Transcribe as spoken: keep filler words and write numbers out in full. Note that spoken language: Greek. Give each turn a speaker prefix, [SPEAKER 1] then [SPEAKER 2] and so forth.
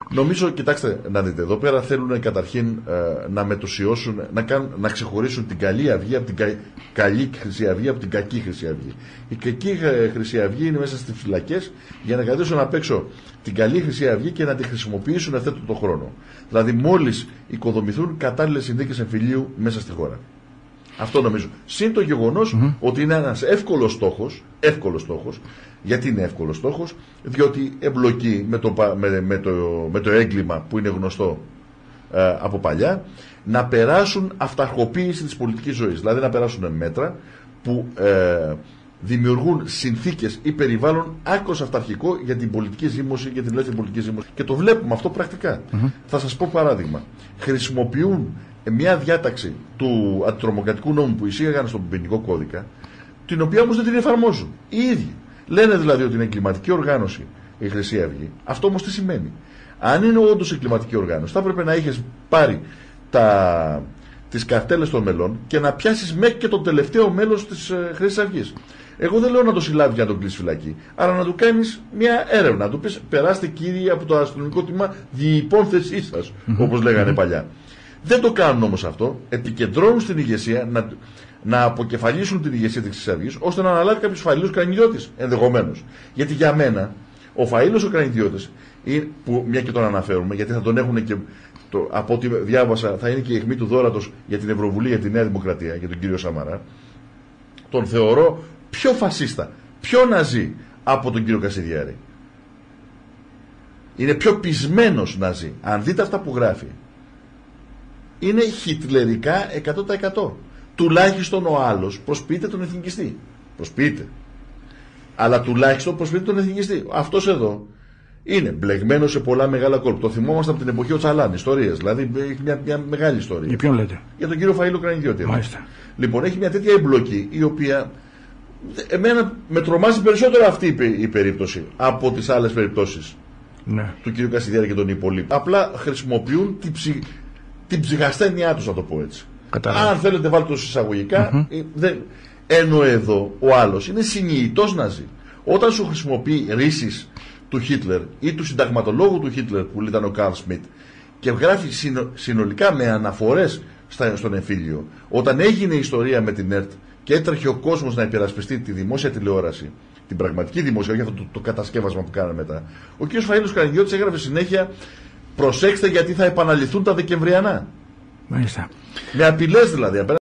[SPEAKER 1] Νομίζω, κοιτάξτε, να δείτε, εδώ πέρα θέλουν καταρχήν ε, να μετουσιώσουν, να, κάνουν, να ξεχωρίσουν την καλή αυγή από την κα, καλή Χρυσή Αυγή από την κακή Χρυσή Αυγή. Η κακή Χρυσή Αυγή είναι μέσα στις φυλακές για να κρατήσουν απ' έξω την καλή Χρυσή Αυγή και να τη χρησιμοποιήσουν αυτό το χρόνο. Δηλαδή, μόλις οικοδομηθούν κατάλληλες συνθήκες εμφυλίου μέσα στη χώρα. Αυτό νομίζω. Συν το γεγονός mm-hmm. ότι είναι ένας εύκολος στόχος, εύκολος στόχος. Γιατί είναι εύκολος στόχος? Διότι εμπλοκεί με το, με, με το, με το έγκλημα που είναι γνωστό ε, από παλιά, να περάσουν αυταρχοποίηση της πολιτικής ζωής. Δηλαδή να περάσουν μέτρα που ε, δημιουργούν συνθήκες ή περιβάλλον άκρως αυταρχικό για την πολιτική ζήμωση, για την ελεύθερη πολιτική ζήμωση. Και το βλέπουμε αυτό πρακτικά. Mm-hmm. Θα σας πω παράδειγμα. Χρησιμοποιούν μια διάταξη του αντιτρομοκρατικού νόμου που εισήγαγαν στον ποινικό κώδικα, την οποία όμως δεν την εφαρμόζουν οι ίδιοι. Λένε δηλαδή ότι είναι εγκληματική οργάνωση η Χρυσή Αυγή. Αυτό όμως τι σημαίνει? Αν είναι όντως εγκληματική οργάνωση, θα έπρεπε να είχες πάρει τα, τις καρτέλες των μελών και να πιάσεις μέχρι και το τελευταίο μέλος της ε, Χρυσής Αυγής. Εγώ δεν λέω να το συλλάβει για να τον κλείσει φυλακή, αλλά να του κάνεις μια έρευνα. Να του πεις: περάστε κύριοι από το αστυνομικό τμήμα διυπόνθεσή σας, mm-hmm. όπως λέγανε mm-hmm. παλιά. Δεν το κάνουν όμως αυτό. Επικεντρώνουν στην ηγεσία να, να αποκεφαλίσουν την ηγεσία της Χρυσής Αυγής, ώστε να αναλάβει κάποιος Φαΐλος Κρανιδιώτης ενδεχομένως. Γιατί για μένα ο Φαΐλος ο Κρανιδιώτης, που μια και τον αναφέρουμε, γιατί θα τον έχουν και το, από ό,τι διάβασα, θα είναι και η αιχμή του δώρατος για την Ευρωβουλή, για τη Νέα Δημοκρατία, για τον κύριο Σαμαρά. Τον θεωρώ πιο φασίστα, πιο ναζί από τον κύριο Κασιδιάρη. Είναι πιο πεισμένος ναζί. Αν δείτε αυτά που γράφει, είναι χιτλερικά εκατό τοις εκατό. Τουλάχιστον ο άλλος προσποιείται τον εθνικιστή. Προσποιείται. Αλλά τουλάχιστον προσποιείται τον εθνικιστή. Αυτός εδώ είναι μπλεγμένος σε πολλά μεγάλα κόλπα. Το θυμόμαστε από την εποχή ο Τσαλάν, ιστορίες. Δηλαδή έχει μια, μια μεγάλη ιστορία.
[SPEAKER 2] Για ποιον λέτε?
[SPEAKER 1] Για τον κύριο Φαΐλο Κρανιδιώτη.
[SPEAKER 2] Μάλιστα.
[SPEAKER 1] Λοιπόν, έχει μια τέτοια εμπλοκή, η οποία εμένα με τρομάζει περισσότερο αυτή η περίπτωση από τις άλλες περιπτώσεις
[SPEAKER 2] ναι.
[SPEAKER 1] του κύριου Κασιδιάρη και των υπολείπων. Απλά χρησιμοποιούν την, ψυχ... την ψυχασθένειά τους, να το πω έτσι.
[SPEAKER 2] Κατάλαβα.
[SPEAKER 1] Αν θέλετε βάλτε τους εισαγωγικά, mm-hmm. δεν... ενώ εδώ ο άλλος είναι συνειδητός ναζί. Όταν σου χρησιμοποιεί ρίσεις του Χίτλερ ή του συνταγματολόγου του Χίτλερ που ήταν ο Καρλ Σμιτ και γράφει συνο... συνολικά με αναφορές στα... στον εμφύλιο, όταν έγινε η ιστορία με την ΕΡΤ και έτρεχε ο κόσμος να υπερασπιστεί τη δημόσια τηλεόραση, την πραγματική δημόσια, όχι αυτό το, το κατασκεύασμα που κάνανε μετά, ο κ. Φαΐλος Κρανιδιώτης έγραφε συνέχεια: προσέξτε γιατί θα επαναληφθούν τα Δεκεμβριανά.
[SPEAKER 2] Μάλιστα.
[SPEAKER 1] Με απειλές δηλαδή.